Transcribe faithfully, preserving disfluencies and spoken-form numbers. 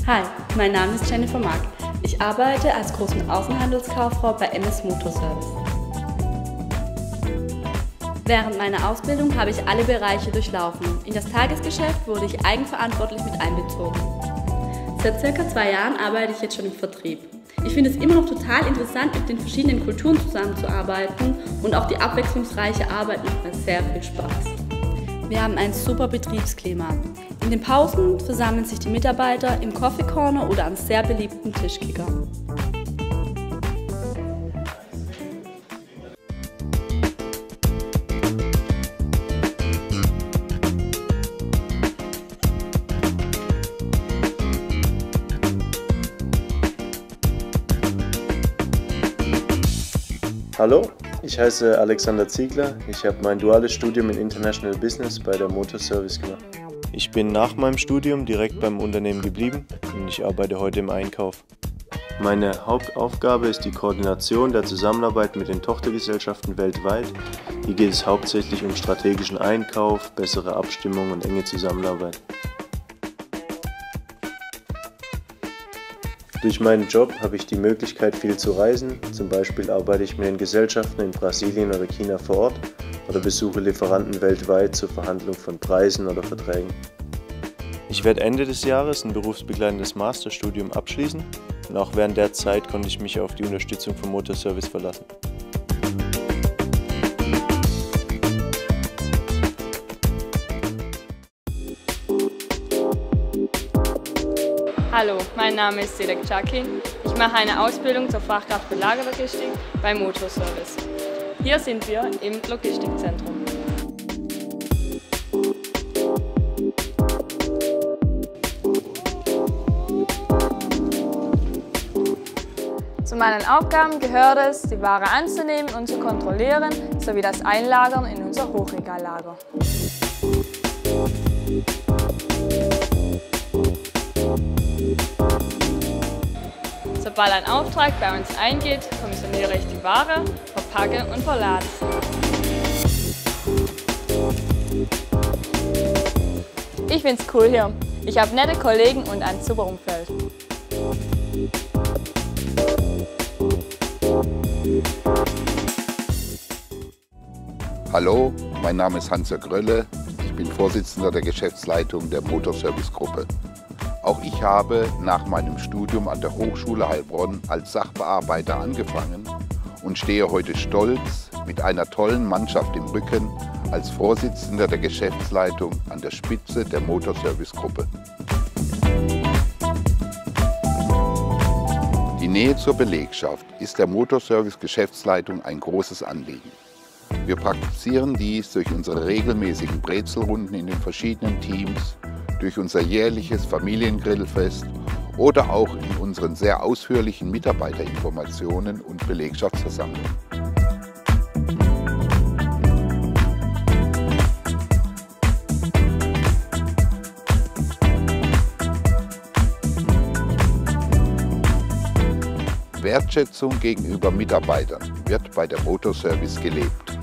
Hi, mein Name ist Jennifer Mark. Ich arbeite als Groß- und Außenhandelskauffrau bei M S Motorservice. Während meiner Ausbildung habe ich alle Bereiche durchlaufen. In das Tagesgeschäft wurde ich eigenverantwortlich mit einbezogen. Seit circa zwei Jahren arbeite ich jetzt schon im Vertrieb. Ich finde es immer noch total interessant, mit den verschiedenen Kulturen zusammenzuarbeiten, und auch die abwechslungsreiche Arbeit macht mir sehr viel Spaß. Wir haben ein super Betriebsklima. In den Pausen versammeln sich die Mitarbeiter im Coffee Corner oder am sehr beliebten Tischkicker. Hallo, ich heiße Alexander Ziegler. Ich habe mein duales Studium in International Business bei der Motorservice gemacht. Ich bin nach meinem Studium direkt beim Unternehmen geblieben und ich arbeite heute im Einkauf. Meine Hauptaufgabe ist die Koordination der Zusammenarbeit mit den Tochtergesellschaften weltweit. Hier geht es hauptsächlich um strategischen Einkauf, bessere Abstimmung und enge Zusammenarbeit. Durch meinen Job habe ich die Möglichkeit, viel zu reisen. Zum Beispiel arbeite ich mit den Gesellschaften in Brasilien oder China vor Ort oder besuche Lieferanten weltweit zur Verhandlung von Preisen oder Verträgen. Ich werde Ende des Jahres ein berufsbegleitendes Masterstudium abschließen und auch während der Zeit konnte ich mich auf die Unterstützung vom Motorservice verlassen. Hallo, mein Name ist Selek Cakin. Ich mache eine Ausbildung zur Fachkraft für Lagerlogistik beim Motorservice. Hier sind wir im Logistikzentrum. Zu meinen Aufgaben gehört es, die Ware anzunehmen und zu kontrollieren, sowie das Einlagern in unser Hochregallager. Sobald ein Auftrag bei uns eingeht, kommissioniere ich die Ware, verpacke und verlade sie. Ich find's cool hier. Ich habe nette Kollegen und ein super Umfeld. Hallo, mein Name ist Hans-Jörg Rölle. Ich bin Vorsitzender der Geschäftsleitung der Motorservice-Gruppe. Auch ich habe nach meinem Studium an der Hochschule Heilbronn als Sachbearbeiter angefangen und stehe heute stolz mit einer tollen Mannschaft im Rücken als Vorsitzender der Geschäftsleitung an der Spitze der Motorservice-Gruppe. Die Nähe zur Belegschaft ist der Motorservice-Geschäftsleitung ein großes Anliegen. Wir praktizieren dies durch unsere regelmäßigen Brezelrunden in den verschiedenen Teams, durch unser jährliches Familiengrillfest oder auch in unseren sehr ausführlichen Mitarbeiterinformationen und Belegschaftsversammlungen. Wertschätzung gegenüber Mitarbeitern wird bei der Motorservice gelebt.